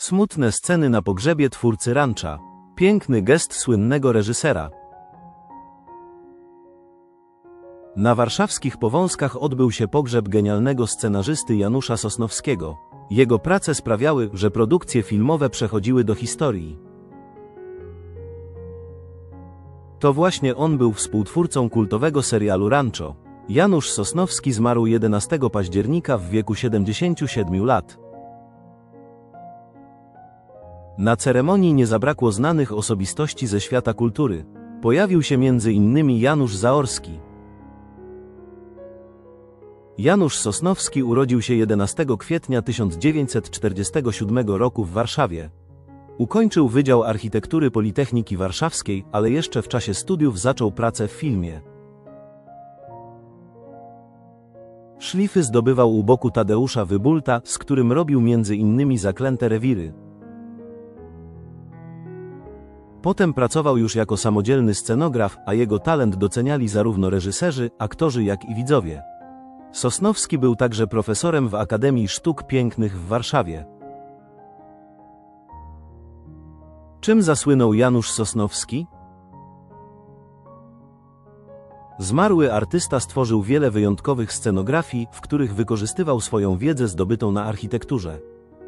Smutne sceny na pogrzebie twórcy Rancza. Piękny gest słynnego reżysera. Na warszawskich Powązkach odbył się pogrzeb genialnego scenarzysty Janusza Sosnowskiego. Jego prace sprawiały, że produkcje filmowe przechodziły do historii. To właśnie on był współtwórcą kultowego serialu Rancho. Janusz Sosnowski zmarł 11 października w wieku 77 lat. Na ceremonii nie zabrakło znanych osobistości ze świata kultury. Pojawił się m.in. Janusz Zaorski. Janusz Sosnowski urodził się 11 kwietnia 1947 roku w Warszawie. Ukończył Wydział Architektury Politechniki Warszawskiej, ale jeszcze w czasie studiów zaczął pracę w filmie. Szlify zdobywał u boku Tadeusza Wybulta, z którym robił m.in. Zaklęte rewiry. Potem pracował już jako samodzielny scenograf, a jego talent doceniali zarówno reżyserzy, aktorzy, jak i widzowie. Sosnowski był także profesorem w Akademii Sztuk Pięknych w Warszawie. Czym zasłynął Janusz Sosnowski? Zmarły artysta stworzył wiele wyjątkowych scenografii, w których wykorzystywał swoją wiedzę zdobytą na architekturze.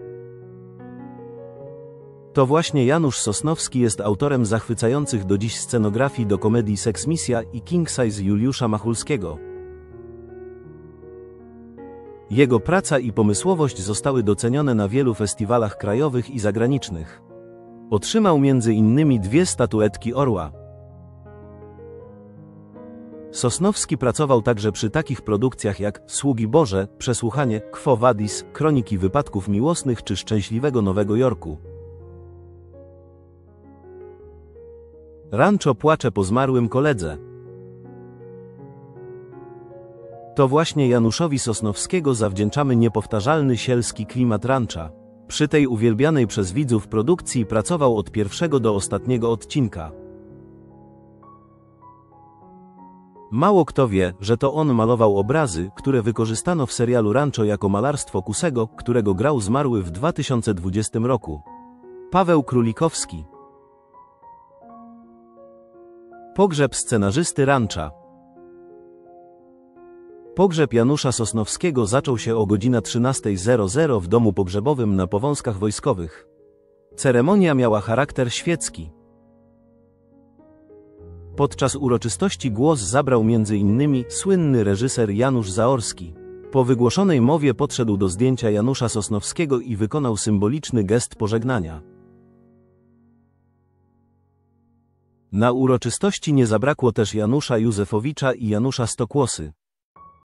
To właśnie Janusz Sosnowski jest autorem zachwycających do dziś scenografii do komedii Seksmisja i King Size Juliusza Machulskiego. Jego praca i pomysłowość zostały docenione na wielu festiwalach krajowych i zagranicznych. Otrzymał m.in. 2 statuetki Orła. Sosnowski pracował także przy takich produkcjach jak Sługi Boże, Przesłuchanie, Quo Vadis, Kroniki wypadków miłosnych czy Szczęśliwego Nowego Jorku. Rancho płacze po zmarłym koledze. To właśnie Januszowi Sosnowskiego zawdzięczamy niepowtarzalny sielski klimat Rancha. Przy tej uwielbianej przez widzów produkcji pracował od pierwszego do ostatniego odcinka. Mało kto wie, że to on malował obrazy, które wykorzystano w serialu Rancho jako malarstwo Kusego, którego grał zmarły w 2020 roku. Paweł Królikowski. Pogrzeb scenarzysty Rancha. Pogrzeb Janusza Sosnowskiego zaczął się o godzina 13:00 w domu pogrzebowym na Powązkach Wojskowych. Ceremonia miała charakter świecki. Podczas uroczystości głos zabrał m.in. słynny reżyser Janusz Zaorski. Po wygłoszonej mowie podszedł do zdjęcia Janusza Sosnowskiego i wykonał symboliczny gest pożegnania. Na uroczystości nie zabrakło też Janusza Józefowicza i Janusza Stokłosy.